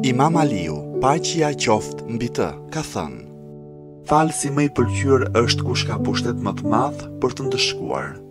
Imam Aliu, paqja qoftë mbi të, ka thënë: Falsi më i pëlqyer është kush ka pushtet më të madh për të ndëshkuar.